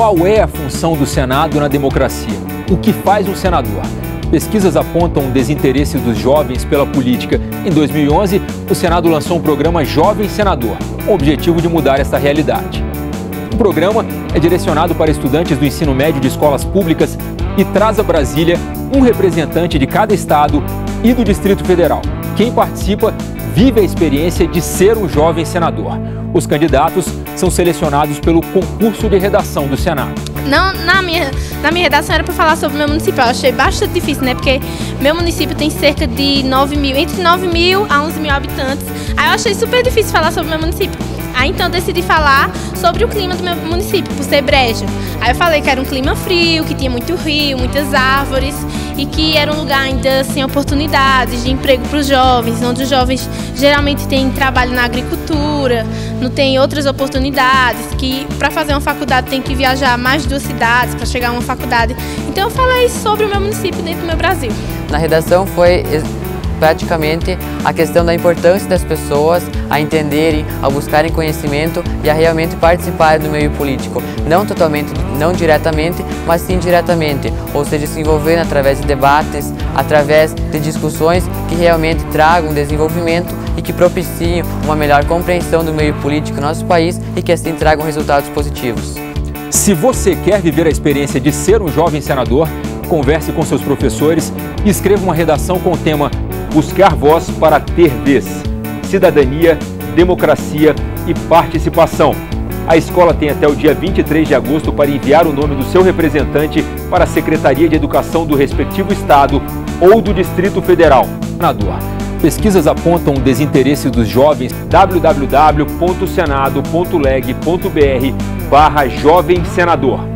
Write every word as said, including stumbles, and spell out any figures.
Qual é a função do Senado na democracia? O que faz um senador? Pesquisas apontam o desinteresse dos jovens pela política. Em dois mil e onze, o Senado lançou um programa Jovem Senador, com o objetivo de mudar essa realidade. O programa é direcionado para estudantes do ensino médio de escolas públicas e traz a Brasília um representante de cada estado e do Distrito Federal. Quem participa vive a experiência de ser um jovem senador. Os candidatos são selecionados pelo concurso de redação do Senado. Não, na minha, na minha redação era para falar sobre o meu município. Eu achei bastante difícil, né? Porque meu município tem cerca de nove mil, entre nove mil a onze mil habitantes. Aí eu achei super difícil falar sobre o meu município. Aí então eu decidi falar sobre o clima do meu município, por ser Brejo. Aí eu falei que era um clima frio, que tinha muito rio, muitas árvores e que era um lugar ainda sem oportunidades de emprego para os jovens, onde os jovens geralmente têm trabalho na agricultura, não tem outras oportunidades, que para fazer uma faculdade tem que viajar mais de duas cidades para chegar a uma faculdade. Então eu falei sobre o meu município dentro do meu Brasil. Na redação foi praticamente a questão da importância das pessoas a entenderem, a buscarem conhecimento e a realmente participarem do meio político. Não totalmente, não diretamente, mas sim diretamente, ou seja, se envolvendo através de debates, através de discussões que realmente tragam desenvolvimento e que propiciem uma melhor compreensão do meio político no nosso país e que assim tragam resultados positivos. Se você quer viver a experiência de ser um jovem senador, converse com seus professores e escreva uma redação com o tema Buscar voz para ter vez, cidadania, democracia e participação. A escola tem até o dia vinte e três de agosto para enviar o nome do seu representante para a Secretaria de Educação do respectivo estado ou do Distrito Federal. Senador, pesquisas apontam o desinteresse dos jovens. w w w ponto senado ponto leg ponto br barra jovem senador.